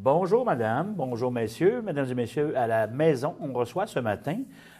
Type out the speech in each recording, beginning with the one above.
Bonjour madame, bonjour messieurs, mesdames et messieurs, à la maison, on reçoit ce matin,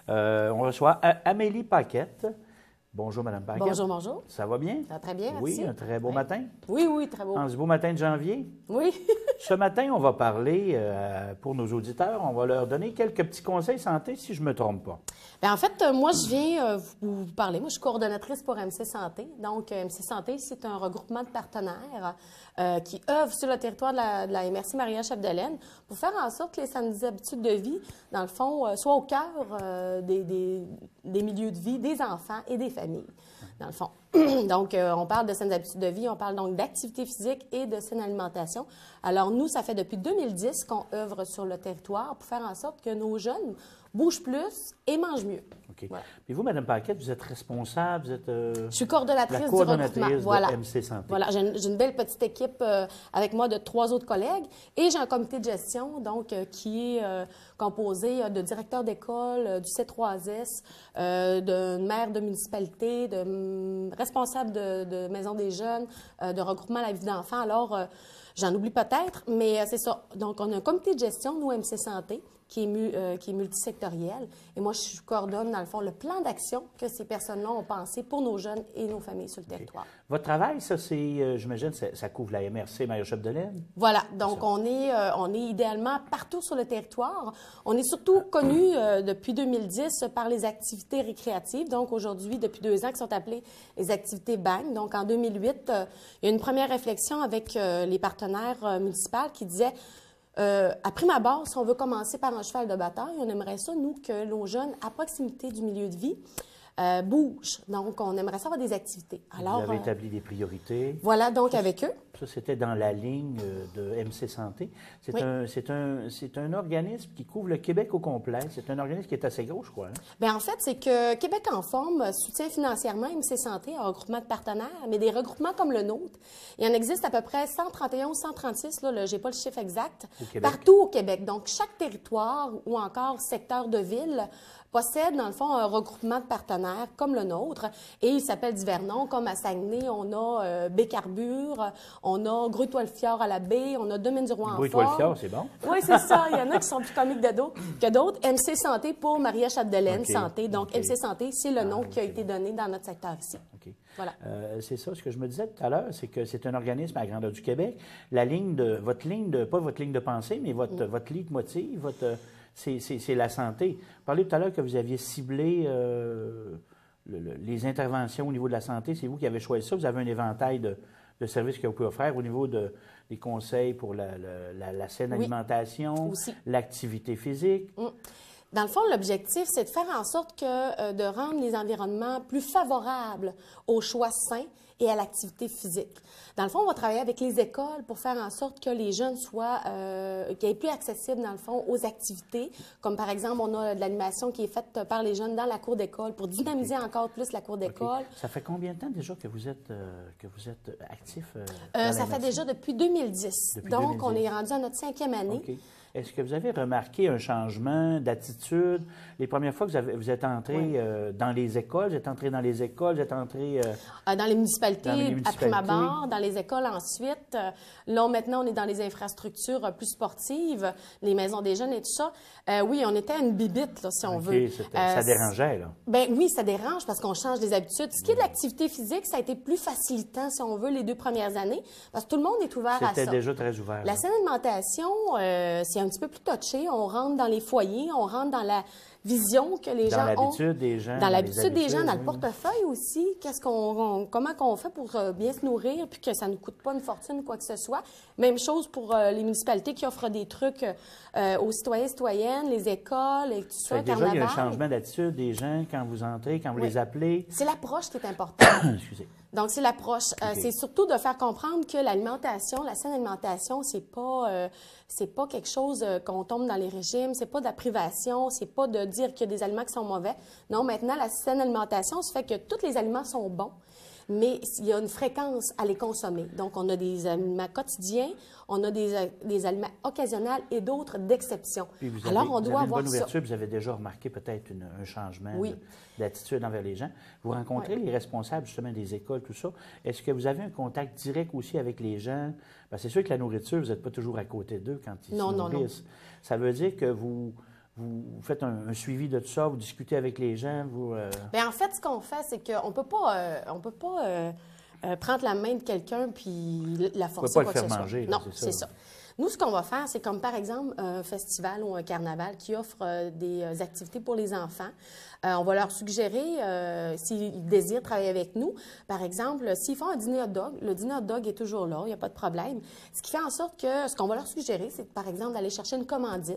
Amélie Paquette. Bonjour madame Paquette. Bonjour, bonjour. Ça va bien? Ça va très bien, Oui, merci. un très beau matin. Oui, oui, très beau. En ce beau matin de janvier. Oui. Ce matin, on va parler, pour nos auditeurs, on va leur donner quelques petits conseils santé si je ne me trompe pas. Bien, en fait, moi, je viens vous parler. Moi, je suis coordonnatrice pour MC Santé. Donc, MC Santé, c'est un regroupement de partenaires qui œuvrent sur le territoire de la MRC Maria-Chapdelaine pour faire en sorte que les saines habitudes de vie, dans le fond, soient au cœur des milieux de vie des enfants et des familles, dans le fond. Donc, on parle de saines habitudes de vie, on parle donc d'activité physique et de saine alimentation. Alors, nous, ça fait depuis 2010 qu'on œuvre sur le territoire pour faire en sorte que nos jeunes bougent plus et mangent mieux. OK. Voilà. Puis vous, Mme Paquette, vous êtes responsable, vous êtes Je suis coordonnatrice la du coordonnatrice regroupement. Voilà. de MC Santé. Voilà, j'ai une belle petite équipe avec moi de 3 autres collègues et j'ai un comité de gestion donc qui est composé de directeurs d'école, du C3S, de maire de municipalité, de responsables de maison des jeunes, de regroupement à la vie d'enfants. Alors, j'en oublie peut-être, mais c'est ça. Donc, on a un comité de gestion, nous, MC Santé, qui est multisectoriel. Et moi, je coordonne, dans le fond, le plan d'action que ces personnes-là ont pensé pour nos jeunes et nos familles sur le territoire. Votre travail, ça, c'est, j'imagine, ça couvre la MRC Maria-Chapdelaine? Voilà. Donc, on est idéalement partout sur le territoire. On est surtout connu depuis 2010 par les activités récréatives. Donc, aujourd'hui, depuis 2 ans, qui sont appelées les activités BANG. Donc, en 2008, il y a une première réflexion avec les partenaires municipaux qui disaient à prime abord, si on veut commencer par un cheval de bataille, on aimerait ça, nous, que nos jeunes, à proximité du milieu de vie, bougent. Donc, on aimerait ça avoir des activités. Alors, vous avez établi des priorités. Voilà, donc, avec eux. Ça, c'était dans la ligne de MC Santé. C'est un organisme qui couvre le Québec au complet. C'est un organisme qui est assez gros, je crois. Hein? Bien, en fait, c'est que Québec en forme soutient financièrement MC Santé, un regroupement de partenaires, mais des regroupements comme le nôtre. Il en existe à peu près 131 ou 136, là, je n'ai pas le chiffre exact, partout au Québec. Donc, chaque territoire ou encore secteur de ville possède, dans le fond, un regroupement de partenaires comme le nôtre. Et il s'appelle divers noms, comme à Saguenay, on a Bécarbure, on a Gruy-Toile-Fjord à la baie, on a Domaine-du-Roi en forme. Gruy-Toile-Fjord, c'est bon? Oui, c'est ça. Il y en a qui sont plus comiques que d'autres. MC Santé pour Maria-Chapdelaine Santé. Donc, MC Santé, c'est le nom qui a été donné dans notre secteur ici. Okay. Voilà. C'est ça, ce que je me disais tout à l'heure, c'est que c'est un organisme à la grandeur du Québec. Pas votre ligne de pensée, mais votre leitmotiv, c'est la santé. Vous parlez tout à l'heure que vous aviez ciblé les interventions au niveau de la santé. C'est vous qui avez choisi ça. Vous avez un éventail de services que vous pouvez offrir au niveau des conseils pour la saine alimentation, l'activité physique. Dans le fond, l'objectif, c'est de faire en sorte de rendre les environnements plus favorables aux choix sains et à l'activité physique. Dans le fond, on va travailler avec les écoles pour faire en sorte que les jeunes soient qu'ils aient plus accessibles, dans le fond, aux activités. Comme par exemple, on a de l'animation qui est faite par les jeunes dans la cour d'école pour dynamiser encore plus la cour d'école. Ça fait combien de temps déjà que vous êtes actif? Ça fait déjà depuis 2010. Donc, on est rendu à notre 5e année. Est-ce que vous avez remarqué un changement d'attitude? Les premières fois que vous êtes entré dans les écoles, vous êtes entré dans les écoles, vous êtes entré... dans les municipalités, à prime abord, dans les écoles ensuite. Là, maintenant, on est dans les infrastructures plus sportives, les maisons des jeunes et tout ça. Oui, on était à une bibite, là, si on veut. Ça dérangeait, là? Bien oui, ça dérange parce qu'on change des habitudes. Ce qui est de l'activité physique, ça a été plus facilitant, si on veut, les 2 premières années, parce que tout le monde est ouvert à ça. C'était déjà très ouvert. La saine alimentation, c'est un petit peu plus touché. On rentre dans les foyers, on rentre dans la vision que les gens ont. Dans l'habitude des gens. Dans l'habitude des gens, dans le portefeuille aussi. Comment on fait pour bien se nourrir puis que ça ne coûte pas une fortune ou quoi que ce soit. Même chose pour les municipalités qui offrent des trucs aux citoyens et citoyennes, les écoles et tout ça. Déjà, il y a un changement d'attitude des gens quand vous entrez, quand vous les appelez. C'est l'approche qui est importante. Excusez. Donc, c'est l'approche. C'est surtout de faire comprendre que l'alimentation, la saine alimentation, c'est pas quelque chose qu'on tombe dans les régimes, c'est pas de la privation, c'est pas de dire qu'il y a des aliments qui sont mauvais. Non, maintenant, la saine alimentation, ça fait que tous les aliments sont bons. mais il y a une fréquence à les consommer. Donc, on a des aliments quotidiens, on a des aliments occasionnels et d'autres d'exception. Alors, on doit avoir une bonne ouverture, vous avez déjà remarqué peut-être un changement d'attitude envers les gens. Vous rencontrez les responsables justement des écoles, tout ça. Est-ce que vous avez un contact direct aussi avec les gens? C'est sûr que la nourriture, vous n'êtes pas toujours à côté d'eux quand ils se nourrissent. Non. Ça veut dire que vous faites un suivi de tout ça, vous discutez avec les gens, Bien, en fait, ce qu'on fait, c'est qu'on ne peut pas prendre la main de quelqu'un puis la forcer. On ne peut pas le faire manger. Non, c'est ça. Nous, ce qu'on va faire, c'est comme par exemple un festival ou un carnaval qui offre des activités pour les enfants. On va leur suggérer, s'ils désirent travailler avec nous, par exemple, s'ils font un dîner hot dog, le dîner hot dog est toujours là, il n'y a pas de problème. Ce qui fait en sorte que ce qu'on va leur suggérer, c'est par exemple d'aller chercher une commandite.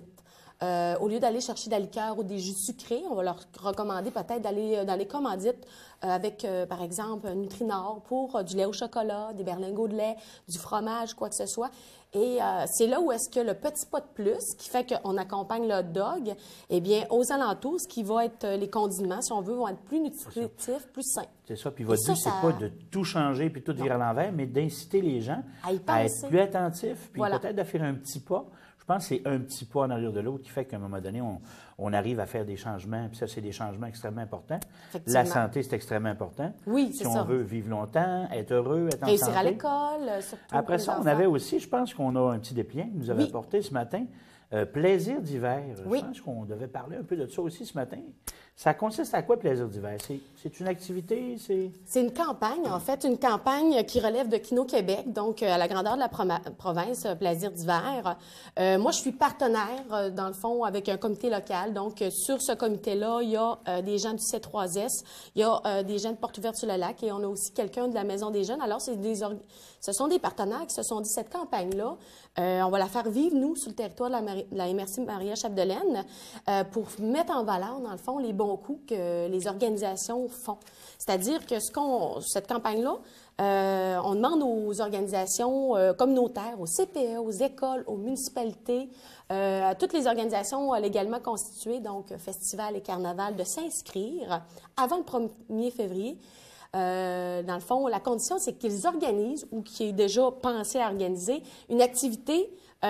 Au lieu d'aller chercher de la liqueur ou des jus sucrés, on va leur recommander peut-être d'aller dans les commandites avec, par exemple, Nutrinor pour du lait au chocolat, des berlingots de lait, du fromage, quoi que ce soit. Et c'est là où est-ce que le petit pas de plus, qui fait qu'on accompagne le hot dog, eh bien, aux alentours, ce qui va être les condiments, si on veut, vont être plus nutritifs, plus sains. C'est ça. Puis votre but, c'est pas de tout changer puis tout virer à l'envers, mais d'inciter les gens à être plus attentifs, puis peut-être de faire un petit pas. Je pense que c'est un petit pas en arrière de l'autre qui fait qu'à un moment donné, on arrive à faire des changements. Puis ça, c'est des changements extrêmement importants. La santé, c'est extrêmement important. Oui, c'est ça. Si on veut vivre longtemps, être heureux, être en santé. Réussir à l'école, surtout. Après ça, on avait aussi, je pense qu'on a un petit dépliant que nous avait apporté ce matin. Plaisir d'hiver. Je pense qu'on devait parler un peu de ça aussi ce matin. Ça consiste à quoi, Plaisir d'hiver? C'est une activité? C'est une campagne, en fait, une campagne qui relève de Kino Québec, donc à la grandeur de la province, Plaisir d'hiver. Moi, je suis partenaire, dans le fond, avec un comité local. Donc, sur ce comité-là, il y a des gens du C3S, il y a des gens de Porte-Ouverte-sur-le-Lac et on a aussi quelqu'un de la Maison des Jeunes. Alors, ce sont des partenaires qui se sont dit, cette campagne-là, on va la faire vivre, nous, sur le territoire de la MRC Maria-Chapdelaine, pour mettre en valeur, dans le fond, les bons coups que les organisations font. C'est-à-dire que cette campagne-là, on demande aux organisations communautaires, aux CPE, aux écoles, aux municipalités, à toutes les organisations légalement constituées, donc festival et carnaval, de s'inscrire avant le 1er février. Dans le fond, la condition, c'est qu'ils organisent ou qu'ils aient déjà pensé à organiser une activité qui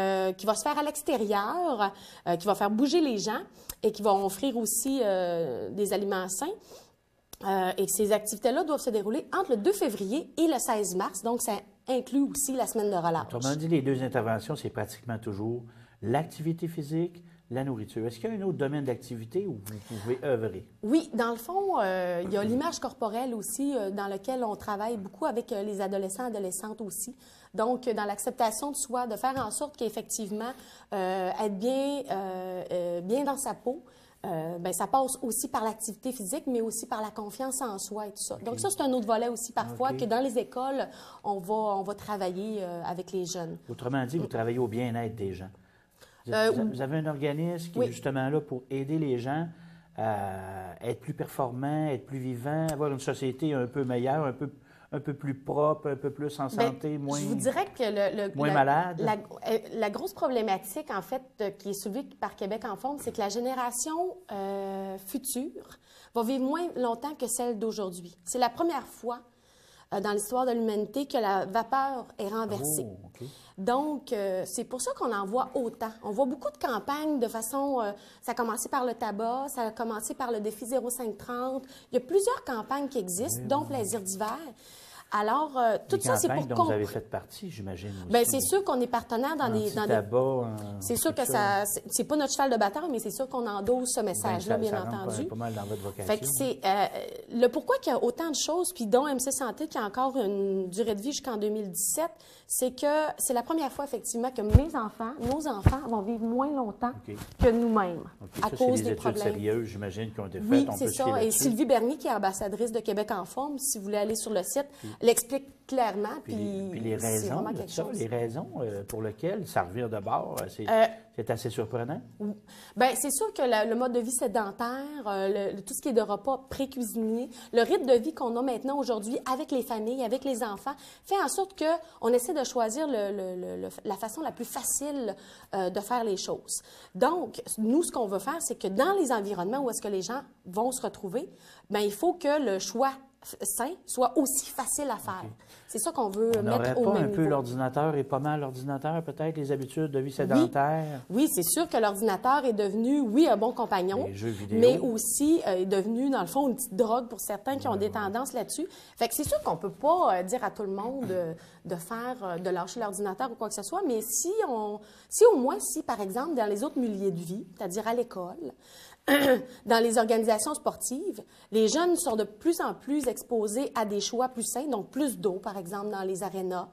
va se faire à l'extérieur, qui va faire bouger les gens et qui va offrir aussi des aliments sains. Et ces activités-là doivent se dérouler entre le 2 février et le 16 mars. Donc, ça inclut aussi la semaine de relâche. Autrement dit, les deux interventions, c'est pratiquement toujours l'activité physique, la nourriture. Est-ce qu'il y a un autre domaine d'activité où vous pouvez œuvrer? Oui, dans le fond, il y a l'image corporelle aussi, dans lequel on travaille beaucoup avec les adolescents et adolescentes aussi. Donc, dans l'acceptation de soi, de faire en sorte qu'effectivement, être bien dans sa peau, ça passe aussi par l'activité physique, mais aussi par la confiance en soi et tout ça. Donc ça, c'est un autre volet aussi parfois que dans les écoles, on va travailler avec les jeunes. Autrement dit, vous travaillez au bien-être des gens. Vous avez un organisme qui est justement là pour aider les gens à être plus performants, être plus vivants, avoir une société un peu meilleure, un peu plus propre, un peu plus en santé, moins malade. Je vous dirais que moins malade. La grosse problématique, en fait, qui est soulevée par Québec en forme, c'est que la génération future va vivre moins longtemps que celle d'aujourd'hui. C'est la première fois dans l'histoire de l'humanité que la vapeur est renversée. Oh, okay. Donc, c'est pour ça qu'on en voit autant. On voit beaucoup de campagnes de façon... ça a commencé par le tabac, ça a commencé par le défi 0530. Il y a plusieurs campagnes qui existent, dont Plaisir d'hiver. Alors, tout ça, c'est pour... dont vous avez fait partie, j'imagine. Bien, c'est sûr qu'on est partenaire dans des... C'est sûr que ça... C'est pas notre cheval de bataille, mais c'est sûr qu'on endosse ce message-là, bien entendu. C'est pas mal dans votre vocation. Fait que c'est... le pourquoi qu'il y a autant de choses, puis dont MC Santé, qui a encore une durée de vie jusqu'en 2017, c'est que c'est la première fois, effectivement, que nos enfants vont vivre moins longtemps que nous-mêmes, à cause des problèmes. C'est des études sérieuses, j'imagine, qui ont été faites. Oui, c'est ça. Et Sylvie Bernier, qui est ambassadrice de Québec en forme, si vous voulez aller sur le site, l'explique clairement. Puis les raisons, les raisons pour lesquelles ça revient de bord, c'est assez surprenant. Bien, c'est sûr que le mode de vie sédentaire, tout ce qui est de repas pré-cuisinés, le rythme de vie qu'on a maintenant aujourd'hui avec les familles, avec les enfants, fait en sorte qu'on essaie de choisir la façon la plus facile de faire les choses. Donc, nous, ce qu'on veut faire, c'est que dans les environnements où est-ce que les gens vont se retrouver, bien, il faut que le choix sain soit aussi facile à faire. C'est ça qu'on veut On mettre n'aurait au pas même un peu niveau. l'ordinateur et pas mal l'ordinateur, peut-être, les habitudes de vie sédentaire? Oui, c'est sûr que l'ordinateur est devenu, oui, un bon compagnon, Les jeux vidéo. mais aussi est devenu, dans le fond, une petite drogue pour certains qui ont des tendances là-dessus. Fait que c'est sûr qu'on peut pas dire à tout le monde de lâcher l'ordinateur ou quoi que ce soit, mais si au moins, si, par exemple, dans les autres milieux de vie, c'est-à-dire à l'école, dans les organisations sportives, les jeunes sont de plus en plus exposés à des choix plus sains, donc plus d'eau, par exemple, dans les arénas.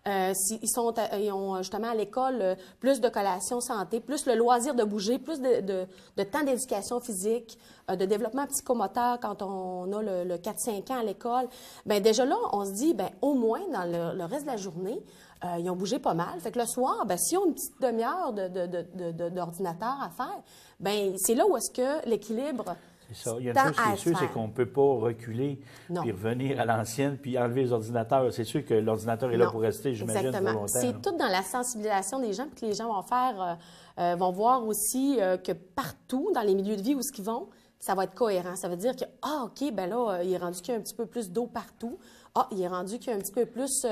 Ils ont justement à l'école plus de collations santé, plus le loisir de bouger, plus de temps d'éducation physique, de développement psychomoteur quand on a le 4-5 ans à l'école. Bien, déjà là, on se dit, bien, au moins, dans le reste de la journée, ils ont bougé pas mal. Fait que le soir, bien, s'ils ont une petite demi-heure d'ordinateur à faire, bien, c'est là où est-ce que l'équilibre... C'est ça. Il y a une chose qui est sûre, c'est qu'on ne peut pas reculer puis revenir à l'ancienne puis enlever les ordinateurs. C'est sûr que l'ordinateur est là pour rester, j'imagine, pour longtemps. C'est tout dans la sensibilisation des gens, puis que les gens vont voir aussi que partout, dans les milieux de vie où ils vont, ça va être cohérent. Ça veut dire que, OK, ben là, il est rendu qu'il y a un petit peu plus d'eau partout. Il est rendu qu'il y a un petit peu plus...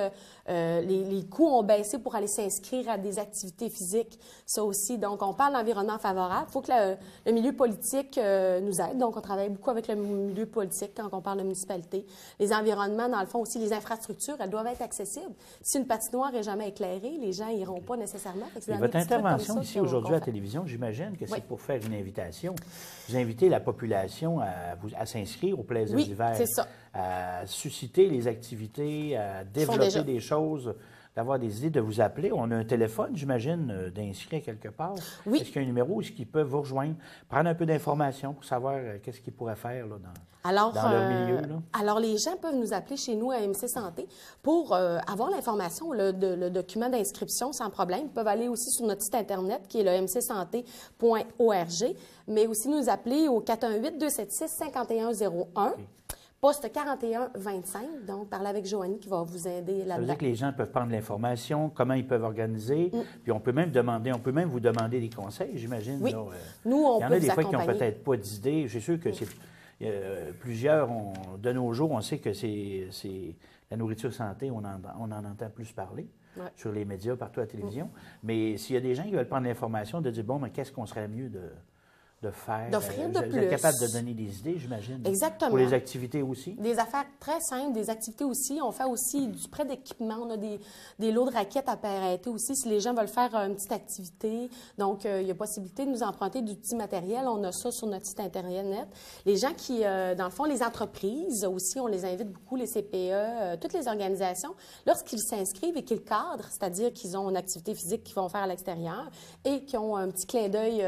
les coûts ont baissé pour aller s'inscrire à des activités physiques. Ça aussi. Donc, on parle d'environnement favorable. Il faut que le milieu politique nous aide. Donc, on travaille beaucoup avec le milieu politique quand on parle de municipalité. Les environnements, dans le fond aussi, les infrastructures, elles doivent être accessibles. Si une patinoire n'est jamais éclairée, les gens n'iront pas nécessairement. Et votre intervention ici aujourd'hui à la télévision, j'imagine que c'est pour faire une invitation. Vous invitez la population à s'inscrire au plaisir d'hiver. C'est ça. À susciter les activités, à développer des choses, d'avoir des idées, de vous appeler. On a un téléphone, j'imagine, d'inscrire quelque part. Oui. Est-ce qu'il y a un numéro où est-ce qu'ils peuvent vous rejoindre, prendre un peu d'informations pour savoir qu'est-ce qu'ils pourraient faire là, dans leur milieu? Là? Alors, les gens peuvent nous appeler chez nous à MC Santé pour avoir l'information, le document d'inscription sans problème. Ils peuvent aller aussi sur notre site Internet qui est le mcsanté.org, mais aussi nous appeler au 418-276-5101. Okay. Poste 4125, donc parlez avec Joanie qui va vous aider là-dedans. Ça veut dire que les gens peuvent prendre l'information, comment ils peuvent organiser, puis on peut même vous demander des conseils, j'imagine. Oui, là, nous, on peut vous accompagner. Il y en a des fois qui n'ont peut-être pas d'idées. Je suis sûr que plusieurs, de nos jours, on sait que c'est la nourriture santé, on en entend plus parler. Ouais. Sur les médias, partout à la télévision. Mais s'il y a des gens qui veulent prendre l'information, de dire, bon, mais qu'est-ce qu'on serait mieux de faire? D'offrir de plus. Vous êtes capable de donner des idées, j'imagine. Exactement. Pour les activités aussi? Des affaires très simples, des activités aussi. On fait aussi du prêt d'équipement. On a des lots de raquettes à prêter aussi si les gens veulent faire une petite activité. Donc, il y a possibilité de nous emprunter du petit matériel. On a ça sur notre site Internet. Les gens qui, dans le fond, les entreprises aussi, on les invite beaucoup, les CPE, toutes les organisations, lorsqu'ils s'inscrivent et qu'ils cadrent, c'est-à-dire qu'ils ont une activité physique qu'ils vont faire à l'extérieur et qui ont un petit clin d'œil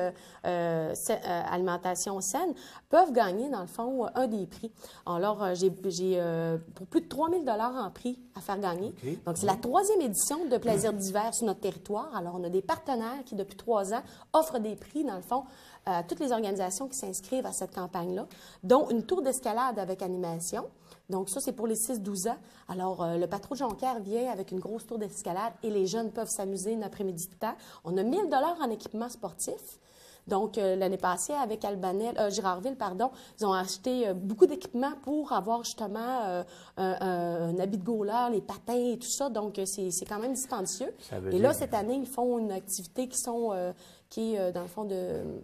alimentation saine, peuvent gagner, dans le fond, un des prix. Alors, j'ai pour plus de 3 000 $ en prix à faire gagner. Okay. Donc, c'est la 3e édition de Plaisir d'hiver sur notre territoire. Alors, on a des partenaires qui, depuis 3 ans, offrent des prix, dans le fond, à toutes les organisations qui s'inscrivent à cette campagne-là, dont une tour d'escalade avec animation. Donc, ça, c'est pour les 6-12 ans. Alors, le Patrouille Jonquière vient avec une grosse tour d'escalade et les jeunes peuvent s'amuser une après-midi de temps. On a 1 000 $ en équipement sportif. Donc, l'année passée, avec Girardville, ils ont acheté beaucoup d'équipements pour avoir justement un habit de gauleur, les patins et tout ça. Donc, c'est quand même dispendieux. Et là, cette année, ils font une activité qui est dans le fond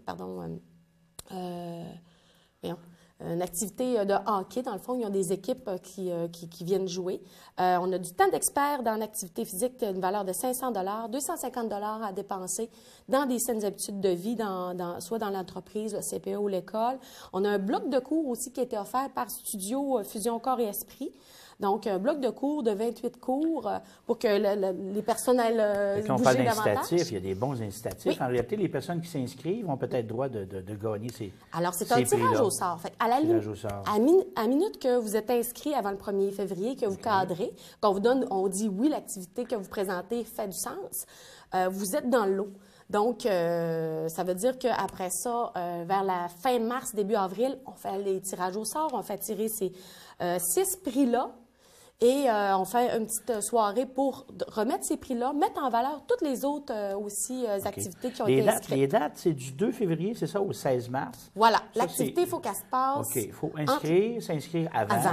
une activité de hockey. Dans le fond, ils ont des équipes qui viennent jouer. On a du temps d'expert dans l'activité physique, une valeur de 500 $, 250 $ à dépenser dans des saines habitudes de vie, soit dans l'entreprise, le CPE ou l'école. On a un bloc de cours aussi qui a été offert par Studio Fusion Corps et Esprit. Donc, un bloc de cours de 28 cours pour que les personnes aillent Quand on bouger parle davantage. d'incitatifs, il y a des bons incitatifs. Oui. En réalité, les personnes qui s'inscrivent ont peut-être droit de gagner ces Alors, c'est un tirage au sort. Fait à minute que vous êtes inscrit avant le 1er février, que vous cadrez, qu'on vous donne, on dit oui, l'activité que vous présentez fait du sens, vous êtes dans le lot. Donc, ça veut dire qu'après ça, vers la fin mars, début avril, on fait les tirages au sort, on fait tirer ces 6 prix-là. Et on fait une petite soirée pour remettre ces prix-là, mettre en valeur toutes les autres activités qui ont été inscrites. Les dates, c'est du 2 février, c'est ça, au 16 mars? Voilà. L'activité, il faut qu'elle se passe. OK. Il faut s'inscrire avant.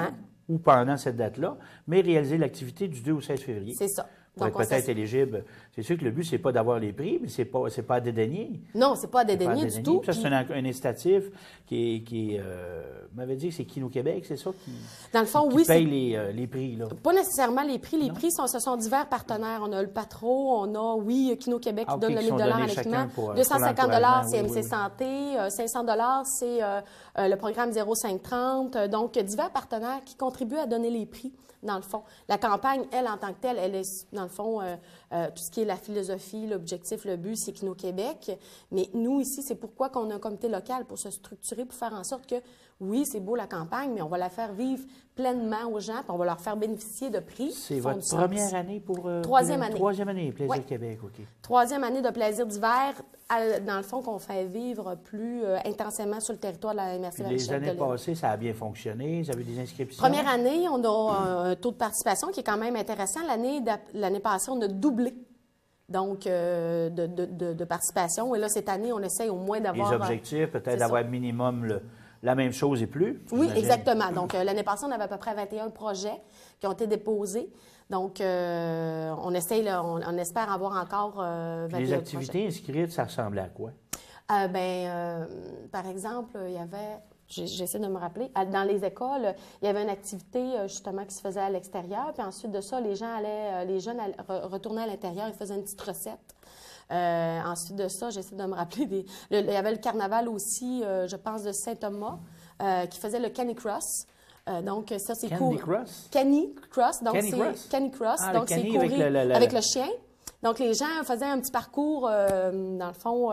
ou pendant cette date-là, mais réaliser l'activité du 2 au 16 février. C'est ça. Pour être peut-être éligible. C'est sûr que le but, c'est pas d'avoir les prix, mais c'est pas à dédaigner. Non, c'est pas à dédaigner du tout. Ça, c'est un incitatif qui m'avait dit que c'est Kino Québec, c'est ça, dans le fond, qui paye les prix, là. Pas nécessairement les prix. Les prix, ce sont divers partenaires. On a le Patro, on a, Kino Québec qui donne le 1 000 à l'équipement. 250 c'est MC Santé. 500 c'est le programme 0530. Donc, divers partenaires qui contribuent à donner les prix, dans le fond. La campagne, elle, en tant que telle, elle est, dans le fond, tout ce qui est la philosophie, l'objectif, le but, c'est Kino Québec. Mais nous, ici, c'est pourquoi qu'on a un comité local pour se structurer, pour faire en sorte que, oui, c'est beau la campagne, mais on va la faire vivre pleinement aux gens, puis on va leur faire bénéficier de prix. C'est votre première année pour... Troisième année. Troisième année, Plaisir Québec, OK. Troisième année de Plaisir d'hiver, dans le fond, qu'on fait vivre plus intensément sur le territoire de la MRC. Les années passées, ça a bien fonctionné. Vous avez des inscriptions? Première année, on a un taux de participation qui est quand même intéressant. L'année passée, on a doublé. Donc, de participation. Et là, cette année, on essaye au moins d'avoir... Les objectifs, peut-être d'avoir minimum la même chose et plus. Oui, exactement. Donc, l'année passée, on avait à peu près 21 projets qui ont été déposés. Donc, on essaye, on espère avoir encore 21 projets. Les activités inscrites, ça ressemblait à quoi? Par exemple, il y avait... J'essaie de me rappeler. Dans les écoles, il y avait une activité justement qui se faisait à l'extérieur. Puis ensuite de ça, les jeunes retournaient à l'intérieur. Ils faisaient une petite recette. Ensuite de ça, j'essaie de me rappeler. Il y avait le carnaval aussi, je pense, de Saint-Thomas, qui faisait le Canny Cross. Donc, ça, c'est Candy Cross? Canny Cross. Donc, c'est Canny Cross. Donc, c'est courir avec le chien. Donc, les gens faisaient un petit parcours, dans le fond,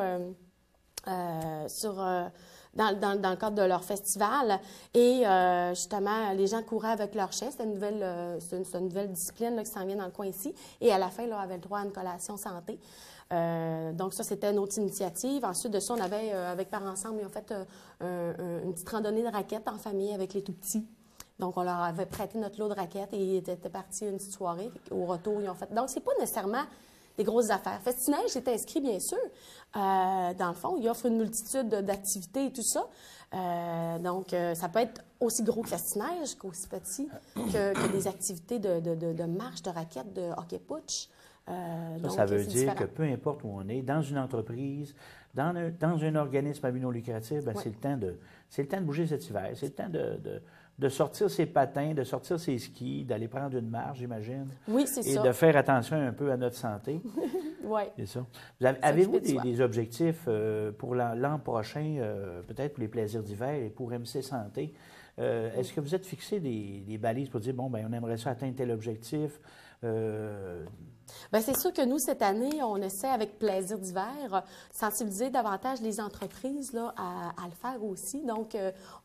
dans le cadre de leur festival. Et justement, les gens couraient avec leur chien. C'était une nouvelle discipline là, qui s'en vient dans le coin ici. Et à la fin, là, on avait le droit à une collation santé. Donc, ça, c'était notre initiative. Ensuite de ça, on avait, avec Par Ensemble, ils ont fait une petite randonnée de raquettes en famille avec les tout-petits. Donc, on leur avait prêté notre lot de raquettes et ils étaient partis une petite soirée. Au retour, ils ont fait... Donc, c'est pas nécessairement des grosses affaires. Festinage est inscrit, bien sûr. Dans le fond, il offre une multitude d'activités et tout ça. Donc, ça peut être aussi gros que Festinage, qu'aussi petit, que des activités de marche, de raquettes, de hockey-putsch. Ça veut dire différent. Que peu importe où on est, dans une entreprise, dans un organisme à but non lucratif, c'est le temps de bouger cet hiver. C'est le temps de sortir ses patins, de sortir ses skis, d'aller prendre une marche, j'imagine. Oui, c'est ça. Et de faire attention un peu à notre santé. Oui. C'est ça. Avez-vous des objectifs pour l'an prochain, peut-être pour les plaisirs d'hiver et pour MC Santé? Est-ce que vous êtes fixé des balises pour dire, bon, on aimerait ça atteindre tel objectif? C'est sûr que nous, cette année, on essaie avec Plaisir d'hiver, sensibiliser davantage les entreprises là, à le faire aussi. Donc,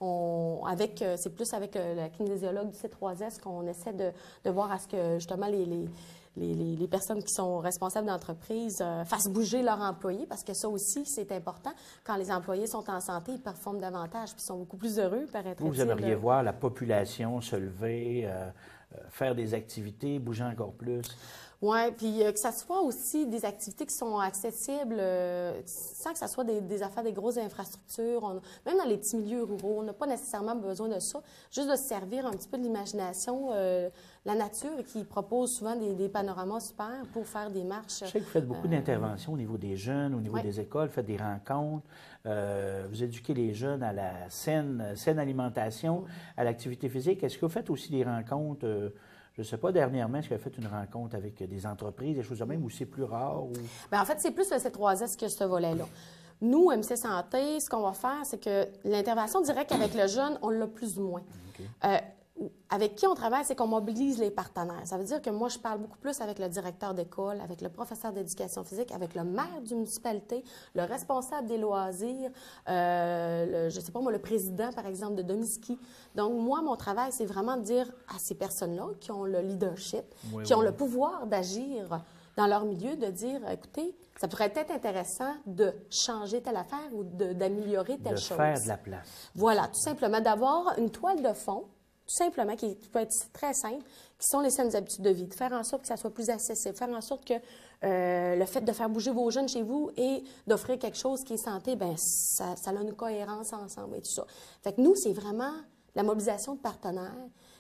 c'est plus avec la kinésiologue du C3S qu'on essaie de voir à ce que, justement, les personnes qui sont responsables d'entreprise fassent bouger leurs employés, parce que ça aussi, c'est important. Quand les employés sont en santé, ils performent davantage, puis ils sont beaucoup plus heureux, paraîtrait-il. Vous aimeriez voir la population se lever, faire des activités, bouger encore plus? Oui, puis que ça soit aussi des activités qui sont accessibles sans que ça soit des affaires, des grosses infrastructures. Même dans les petits milieux ruraux, on n'a pas nécessairement besoin de ça. Juste de se servir un petit peu de l'imagination, la nature qui propose souvent des panoramas super pour faire des marches. Je sais que vous faites beaucoup d'interventions au niveau des jeunes, au niveau des écoles, vous faites des rencontres. Vous éduquez les jeunes à la saine alimentation, à l'activité physique. Est-ce que vous faites aussi des rencontres... je ne sais pas, dernièrement, est-ce que vous avez fait une rencontre avec des entreprises, des choses de même, ou c'est plus rare? Ou... Bien, en fait, c'est plus le C3S que ce volet-là. Nous, MC Santé, ce qu'on va faire, c'est que l'intervention directe avec le jeune, on l'a plus ou moins. Okay. Avec qui on travaille, c'est qu'on mobilise les partenaires. Ça veut dire que moi, je parle beaucoup plus avec le directeur d'école, avec le professeur d'éducation physique, avec le maire d'une municipalité, le responsable des loisirs, je ne sais pas moi, le président, par exemple, de Domiski. Donc, moi, mon travail, c'est vraiment de dire à ces personnes-là qui ont le leadership, qui ont le pouvoir d'agir dans leur milieu, de dire, écoutez, ça pourrait être intéressant de changer telle affaire ou d'améliorer telle chose. De faire de la place. Voilà, tout simplement, d'avoir une toile de fond, tout simplement, qui peut être très simple, qui sont les saines habitudes de vie, de faire en sorte que ça soit plus accessible, faire en sorte que le fait de faire bouger vos jeunes chez vous et d'offrir quelque chose qui est santé, bien, ça a une cohérence ensemble et tout ça. Fait que nous, c'est vraiment la mobilisation de partenaires,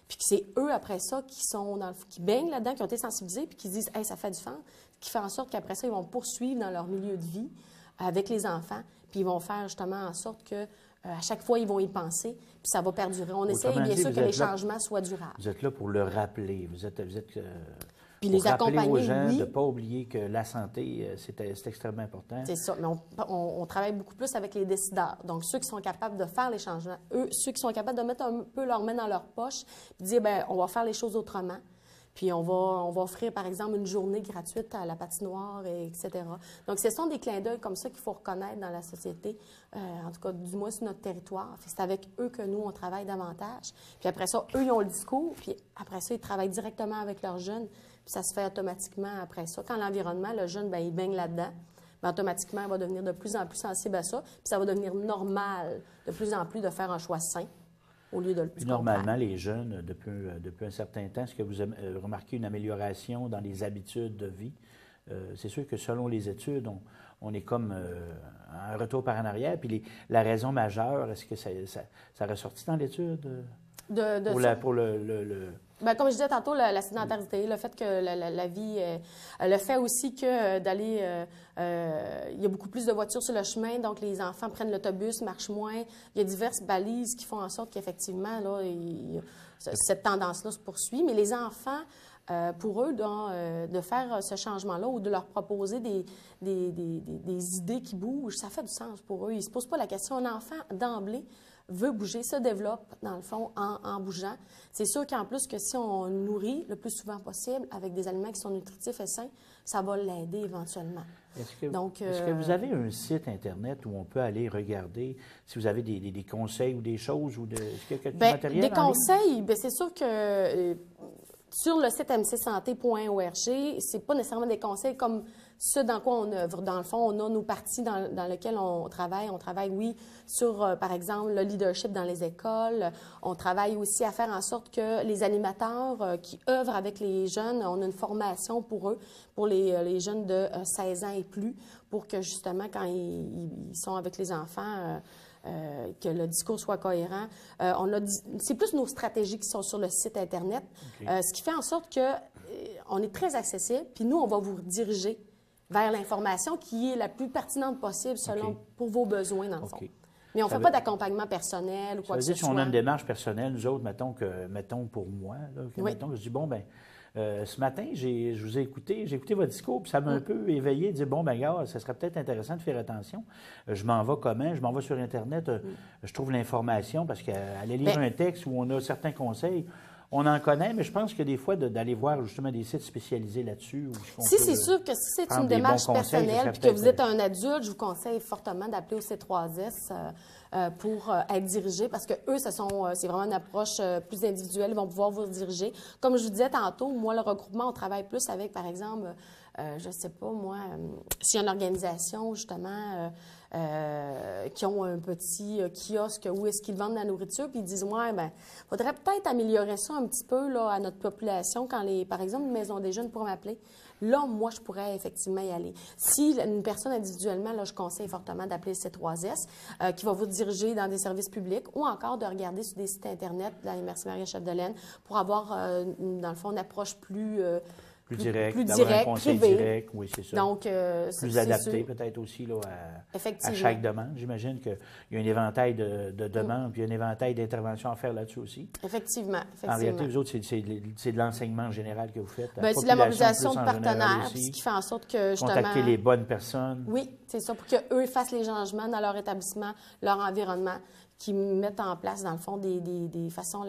puis que c'est eux, après ça, qui baignent là-dedans, qui ont été sensibilisés, puis qui disent « Hey, ça fait du sens », qui fait en sorte qu'après ça, ils vont poursuivre dans leur milieu de vie avec les enfants, puis ils vont faire justement en sorte que à chaque fois, ils vont y penser, puis ça va perdurer. On essaie bien sûr que les changements soient durables. Vous êtes là pour le rappeler. Vous êtes puis pour les accompagner, aux gens oui. de ne pas oublier que la santé, c'est extrêmement important. C'est ça, mais on travaille beaucoup plus avec les décideurs. Donc, ceux qui sont capables de faire les changements, ceux qui sont capables de mettre un peu leurs mains dans leur poche, puis dire, bien, on va faire les choses autrement. Puis on va offrir, par exemple, une journée gratuite à la patinoire, etc. Donc, ce sont des clins d'œil comme ça qu'il faut reconnaître dans la société, en tout cas, du moins sur notre territoire. C'est avec eux que nous, on travaille davantage. Puis après ça, eux, ils ont le discours, puis après ça, ils travaillent directement avec leurs jeunes, puis ça se fait automatiquement après ça. Quand l'environnement, le jeune, bien, il baigne là-dedans, bien, automatiquement, il va devenir de plus en plus sensible à ça, puis ça va devenir normal de plus en plus de faire un choix sain. Au lieu de le normalement, les jeunes, depuis un certain temps, est-ce que vous remarquez une amélioration dans les habitudes de vie? C'est sûr que selon les études, on est comme un retour par en arrière. Puis la raison majeure, est-ce que ça ressortit dans l'étude? Pour le... Bien, comme je disais tantôt, la sédentarité, le fait que la vie, le fait aussi que d'aller, il y a beaucoup plus de voitures sur le chemin, donc les enfants prennent l'autobus, marchent moins. Il y a diverses balises qui font en sorte qu'effectivement, là, cette tendance-là se poursuit. Mais les enfants, pour eux, de faire ce changement-là ou de leur proposer des idées qui bougent, ça fait du sens pour eux. Ils ne se posent pas la question. Un enfant, d'emblée, veut bouger, se développe, dans le fond, en bougeant. C'est sûr qu'en plus que si on nourrit le plus souvent possible avec des aliments qui sont nutritifs et sains, ça va l'aider éventuellement. Est-ce que vous avez un site Internet où on peut aller regarder si vous avez des conseils ou des choses ou est-ce qu'il y a quelque matériel des conseils, bien, c'est sûr que sur le site mcsanté.org, c'est pas nécessairement des conseils comme ce dans quoi on œuvre. Dans le fond, on a nos parties dans lesquelles on travaille. On travaille, oui, sur, par exemple, le leadership dans les écoles. On travaille aussi à faire en sorte que les animateurs qui œuvrent avec les jeunes, on a une formation pour eux, pour les jeunes de 16 ans et plus, pour que, justement, quand ils sont avec les enfants, que le discours soit cohérent. C'est plus nos stratégies qui sont sur le site Internet, ce qui fait en sorte que on est très accessible, puis nous, on va vous diriger vers l'information qui est la plus pertinente possible pour vos besoins, dans le fond. Mais on ne fait pas d'accompagnement personnel ou quoi que ce soit. Si on a une démarche personnelle, nous autres, mettons pour moi, là, mettons, je dis, bon, ben ce matin, j'ai écouté votre discours, puis ça m'a un peu éveillé, de dire, bon, ben gars, ça serait peut-être intéressant de faire attention. Je m'en vais comment? Je m'en vais sur Internet, je trouve l'information, parce qu'aller lire un texte où on a certains conseils, on en connaît, mais je pense que des fois, d'aller voir justement des sites spécialisés là-dessus. C'est sûr que si c'est une démarche personnelle puis que vous êtes un adulte, je vous conseille fortement d'appeler au C3S pour être dirigé parce que eux, c'est vraiment une approche plus individuelle. Ils vont pouvoir vous diriger. Comme je vous disais tantôt, moi, le regroupement, on travaille plus avec, par exemple, je ne sais pas, moi, s'il y a une organisation, justement, qui ont un petit kiosque où est-ce qu'ils vendent la nourriture, puis ils disent, ouais, ben, faudrait peut-être améliorer ça un petit peu là, à notre population quand par exemple, une maison des jeunes pourrait m'appeler. Là, moi, je pourrais effectivement y aller. Si une personne individuellement, là, je conseille fortement d'appeler le C3S, qui va vous diriger dans des services publics ou encore de regarder sur des sites Internet de la MRC Maria-Chapdelaine pour avoir, dans le fond, une approche plus direct, un conseil privé. Direct, oui, c'est ça. Donc, plus adapté peut-être aussi là, à chaque demande. J'imagine qu'il y a un éventail de demandes, puis un éventail d'interventions à faire là-dessus aussi. Effectivement. En réalité, vous autres, c'est de l'enseignement général que vous faites. Bien, c'est de la mobilisation de partenaires, ce qui fait en sorte que, justement... Contacter les bonnes personnes. Oui, c'est ça, pour qu'eux fassent les changements dans leur établissement, leur environnement, qui mettent en place, dans le fond, des façons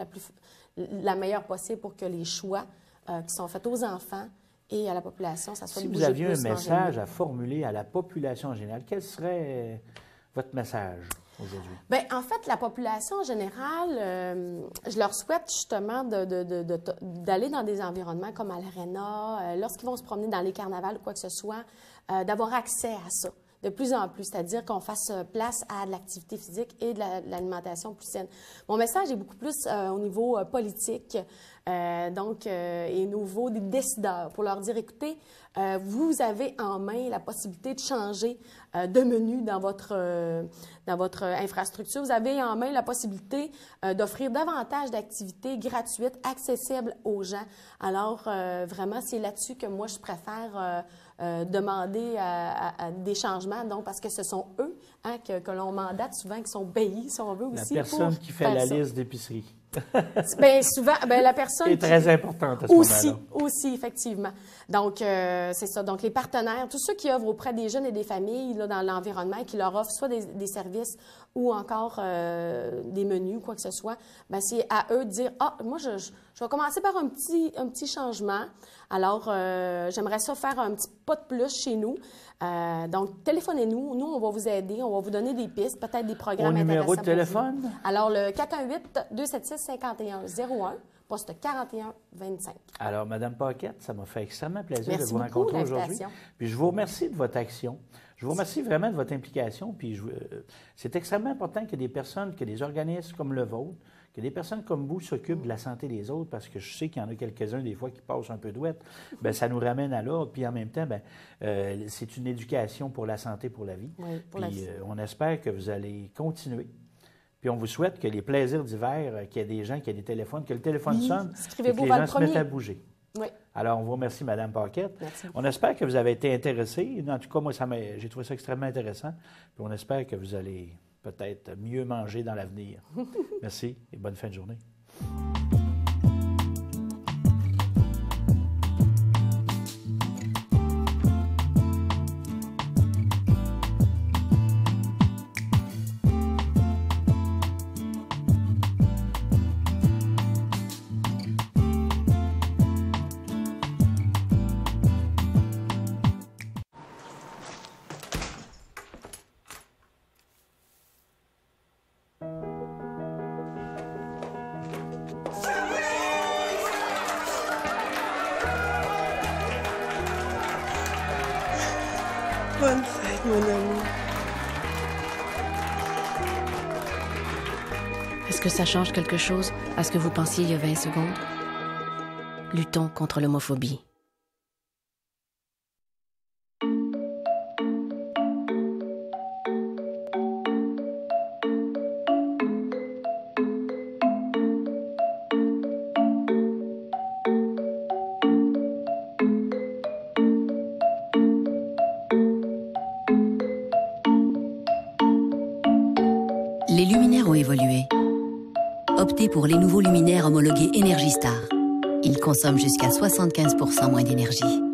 la meilleure possible pour que les choix qui sont faits aux enfants et à la population, ça soit Si vous aviez un message à formuler à la population en général, quel serait votre message aujourd'hui? Bien, en fait, la population en général, je leur souhaite justement d'aller dans des environnements comme à l'Arena, lorsqu'ils vont se promener dans les carnavals ou quoi que ce soit, d'avoir accès à ça de plus en plus, c'est-à-dire qu'on fasse place à de l'activité physique et de l'alimentation plus saine. Mon message est beaucoup plus au niveau politique, et au niveau des décideurs, pour leur dire, écoutez, vous avez en main la possibilité de changer de menus dans votre infrastructure. Vous avez en main la possibilité d'offrir davantage d'activités gratuites, accessibles aux gens. Alors, vraiment, c'est là-dessus que moi, je préfère demander à des changements, donc parce que ce sont eux que l'on mandate souvent, qui sont payés, si on veut aussi. La personne qui fait la liste d'épicerie. Bien, souvent, la personne c'est très importante à ce moment-là. Aussi, effectivement. Donc, c'est ça. Donc, les partenaires, tous ceux qui œuvrent auprès des jeunes et des familles là, dans l'environnement et qui leur offrent soit des services ou encore des menus ou quoi que ce soit, bien, c'est à eux de dire, moi, je vais commencer par un petit changement. Alors, j'aimerais ça faire un petit pas de plus chez nous. Donc, téléphonez-nous. Nous, on va vous aider. On va vous donner des pistes, peut-être des programmes intéressants. Au numéro de téléphone? Alors, le 418-276-5101, poste 4125. Alors, Mme Paquette, ça m'a fait extrêmement plaisir Merci de vous rencontrer aujourd'hui. Merci. Puis je vous remercie de votre action. Je vous remercie vraiment de votre implication. Puis c'est extrêmement important que des personnes, que des organismes comme le vôtre, que des personnes comme vous s'occupent de la santé des autres, parce que je sais qu'il y en a quelques-uns des fois qui passent un peu d'ouette. Bien, ça nous ramène à l'ordre. Puis en même temps, c'est une éducation pour la santé, pour la vie. Oui, pour puis la vie. On espère que vous allez continuer. Puis on vous souhaite que les plaisirs d'hiver, qu'il y ait des gens qui aient des téléphones, que le téléphone sonne, et que les gens se mettent à bouger. Oui. Alors, on vous remercie, Mme Paquette. Merci. On espère que vous avez été intéressés. En tout cas, moi, j'ai trouvé ça extrêmement intéressant. Puis on espère que vous allez peut-être mieux manger dans l'avenir. Merci et bonne fin de journée. Bonne fête, mon ami. Est-ce que ça change quelque chose à ce que vous pensiez il y a 20 secondes? Luttons contre l'homophobie. Les luminaires ont évolué. Optez pour les nouveaux luminaires homologués Energy Star. Ils consomment jusqu'à 75% moins d'énergie.